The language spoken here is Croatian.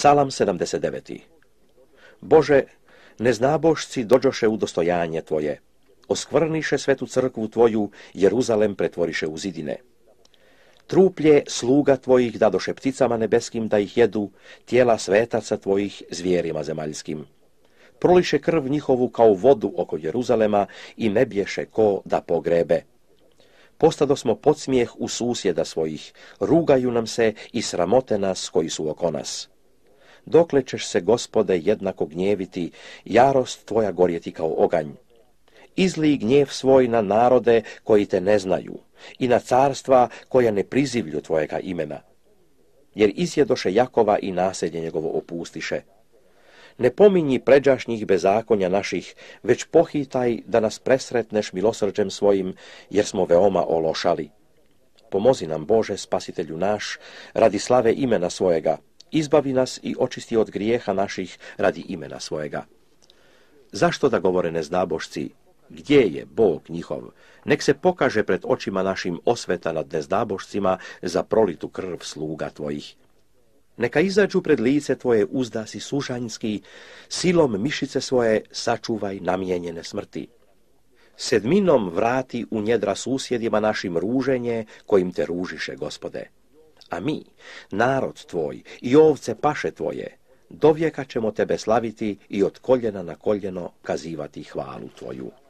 Psalam 79. Bože, neznábošci dođoše u dostojanje Tvoje, oskvrniše svetu crkvu Tvoju, Jeruzalem pretvoriše u zidine. Truplje sluga Tvojih dadoše pticama nebeskim da ih jedu, tijela svetaca Tvojih zvijerima zemaljskim. Proliše krv njihovu kao vodu oko Jeruzalema i ne bješe ko da pogrebe. Postado smo podsmijeh u susjeda svojih, rugaju nam se i sramote nas koji su oko nas. Dokle ćeš se, Gospode, jednako gnjeviti, jarost Tvoja gorjeti kao oganj. Izlij gnjev svoj na narode koji te ne znaju i na carstva koja ne prizivlju Tvojega imena. Jer izjedoše Jakova i naselje njegovo opustiše. Ne pominji pređašnjih bezakonja naših, već pohitaj da nas presretneš milosrđem svojim, jer smo veoma ološali. Pomozi nam, Bože, Spasitelju naš, radi slave imena svojega. Izbavi nas i očisti od grijeha naših radi imena svojega. Zašto da govore nezdabošci? Gdje je Bog njihov? Nek se pokaže pred očima našim osveta nad nezdabošcima za prolitu krv sluga Tvojih. Neka izađu pred lice Tvoje uzdasi sužanjski, silom mišice svoje sačuvaj namijenjene smrti. Sedminom vrati u njedra susjedima našim ruženje kojim te ružiše, Gospode. A mi, narod Tvoj i ovce paše Tvoje, dovijeka ćemo Tebe slaviti i od koljena na koljeno kazivati hvalu Tvoju.